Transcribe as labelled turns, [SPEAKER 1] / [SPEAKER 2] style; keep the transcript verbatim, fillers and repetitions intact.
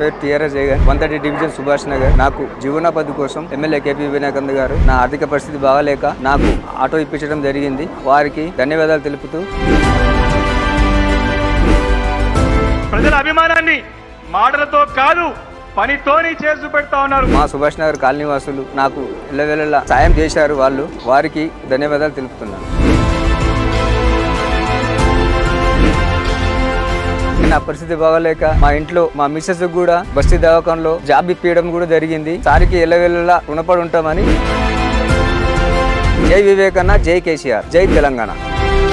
[SPEAKER 1] పేరు TRS Jagan, one thirty division Subhash Nagar. నాకు జీవనోపాధి కోసం ఎమ్మెల్యే కేపీ వినాయకంద్ గారు నా ఆర్థిక పరిస్థితి బాగాలేక నాకు ఆటో ఇప్పించడం జరిగింది. వారికి ధన్యవాదాలు తెలుపుతూ
[SPEAKER 2] ప్రజల అభిమానాన్ని మాటలతో కాదు పనితోని చేసి పెడతా ఉన్నారు.
[SPEAKER 1] మా సుభాష్ నగర్ కాలనీ వాసులు నాకు ఎల్లవేళలా సాయం చేశారు. వాళ్ళు వారికి ధన్యవాదాలు తెలుపుతున్నాను. నా పరిస్థితి బాగాలేక మా ఇంట్లో మా మిస్సెస్ కూడా బస్తీ దవాఖానలో జాబ్ ఇప్పించడం కూడా జరిగింది. సారికి ఎల్లవేళలా రుణపడి ఉంటామని. జై వివేకన్న, జై కేసీఆర్, జై తెలంగాణ.